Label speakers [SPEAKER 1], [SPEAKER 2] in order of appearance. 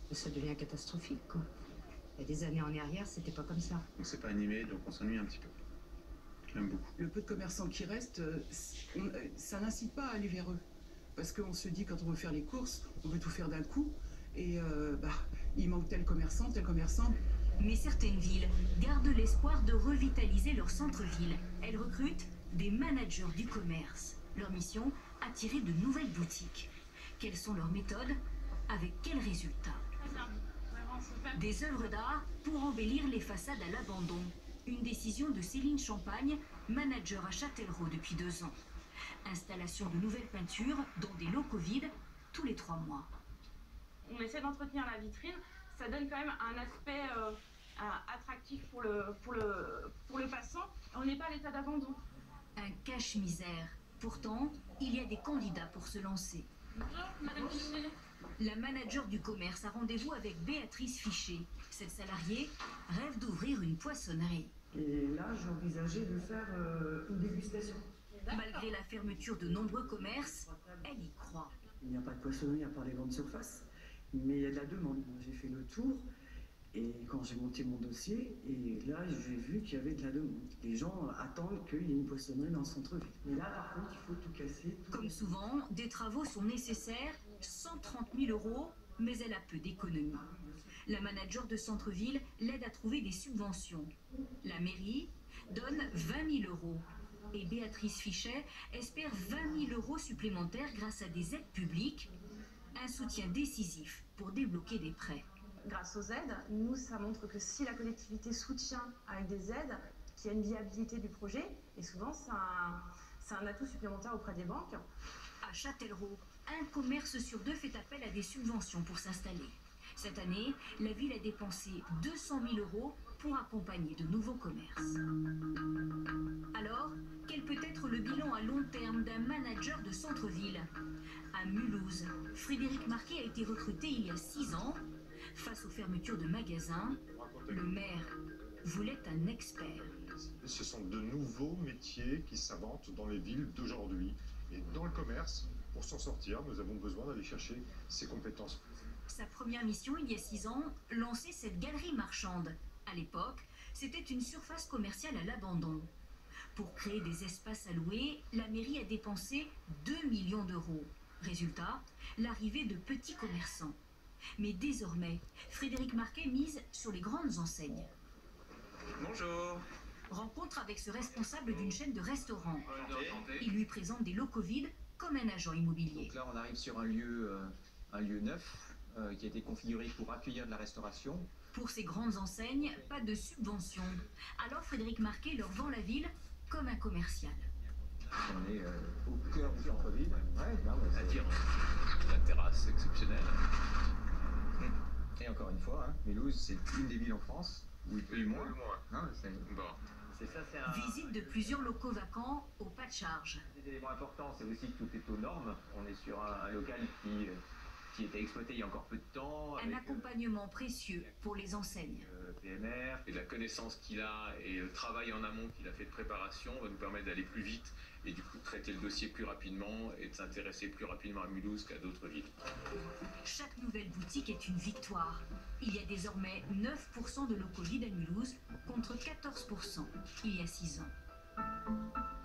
[SPEAKER 1] Ça devient catastrophique, quoi. Il y a des années en arrière, c'était pas comme ça.
[SPEAKER 2] On s'est pas animé, donc on s'ennuie un petit peu. J'aime beaucoup.
[SPEAKER 3] Le peu de commerçants qui restent, ça n'incite pas à aller vers eux. Parce qu'on se dit, quand on veut faire les courses, on veut tout faire d'un coup. Et il manque tel commerçant, tel commerçant.
[SPEAKER 4] Mais certaines villes gardent l'espoir de revitaliser leur centre-ville. Elles recrutent des managers du commerce. Leur mission, attirer de nouvelles boutiques. Quelles sont leurs méthodes? Avec quels résultats? Des œuvres d'art pour embellir les façades à l'abandon. Une décision de Céline Champagne, manager à Châtellerault depuis 2 ans. Installation de nouvelles peintures dans des locaux vides tous les 3 mois.
[SPEAKER 5] On essaie d'entretenir la vitrine, ça donne quand même un aspect attractif pour le passant. On n'est pas à l'état d'abandon.
[SPEAKER 4] Un cache-misère. Pourtant, il y a des candidats pour se lancer.
[SPEAKER 5] Bonjour, Madame Fichet.
[SPEAKER 4] La manager du commerce a rendez-vous avec Béatrice Fichet. Cette salariée rêve d'ouvrir une poissonnerie.
[SPEAKER 6] Et là, j'ai envisagé de faire une dégustation.
[SPEAKER 4] Malgré la fermeture de nombreux commerces, elle y croit.
[SPEAKER 6] Il n'y a pas de poissonnerie à part les grandes surfaces, mais il y a de la demande. J'ai fait le tour et quand j'ai monté mon dossier, et là, j'ai vu qu'il y avait de la demande. Les gens attendent qu'il y ait une poissonnerie dans le centre-ville. Mais là, par contre, il faut tout casser.
[SPEAKER 4] Comme souvent, des travaux sont nécessaires, 130 000 €, mais elle a peu d'économies. La manager de centre-ville l'aide à trouver des subventions. La mairie donne 20 000 €. Et Béatrice Fichet espère 20 000 € supplémentaires grâce à des aides publiques. Un soutien décisif pour débloquer des prêts.
[SPEAKER 5] Grâce aux aides, nous, ça montre que si la collectivité soutient avec des aides, qu'il y a une viabilité du projet, et souvent, c'est un atout supplémentaire auprès des banques.
[SPEAKER 4] À Châtellerault, un commerce sur 2 fait appel à des subventions pour s'installer. Cette année, la ville a dépensé 200 000 € pour accompagner de nouveaux commerces. Alors, quel peut être le bilan à long terme d'un manager de centre-ville? À Mulhouse, Frédéric Marquet a été recruté il y a 6 ans. Face aux fermetures de magasins, le maire voulait un expert.
[SPEAKER 7] Ce sont de nouveaux métiers qui s'inventent dans les villes d'aujourd'hui. Et dans le commerce, pour s'en sortir, nous avons besoin d'aller chercher ces compétences.
[SPEAKER 4] Sa première mission, il y a 6 ans, lancer cette galerie marchande. À l'époque, c'était une surface commerciale à l'abandon. Pour créer des espaces à louer, la mairie a dépensé 2 millions d'euros. Résultat, l'arrivée de petits commerçants. Mais désormais, Frédéric Marquet mise sur les grandes enseignes.
[SPEAKER 2] Bonjour.
[SPEAKER 4] Rencontre avec ce responsable d'une chaîne de restaurants. Il lui présente des locaux vides comme un agent immobilier.
[SPEAKER 8] Donc là, on arrive sur un lieu neuf qui a été configuré pour accueillir de la restauration.
[SPEAKER 4] Pour ces grandes enseignes, pas de subvention. Alors Frédéric Marquet leur vend la ville comme un commercial.
[SPEAKER 8] On est au cœur du centre-ville.
[SPEAKER 2] La terrasse exceptionnelle.
[SPEAKER 8] Et encore une fois, Mulhouse, c'est une des villes en France où il peut y moins.
[SPEAKER 4] Visite de plusieurs locaux vacants au pas de charge.
[SPEAKER 8] Des éléments importants, c'est aussi que tout est aux normes. On est sur un local qui était exploité il y a encore peu de temps.
[SPEAKER 4] Un accompagnement précieux pour les enseignes.
[SPEAKER 8] PMR.
[SPEAKER 9] Et la connaissance qu'il a et le travail en amont qu'il a fait de préparation va nous permettre d'aller plus vite et du coup de traiter le dossier plus rapidement et de s'intéresser plus rapidement à Mulhouse qu'à d'autres villes.
[SPEAKER 4] Chaque nouvelle boutique est une victoire. Il y a désormais 9% de locaux vides à Mulhouse contre 14% il y a 6 ans.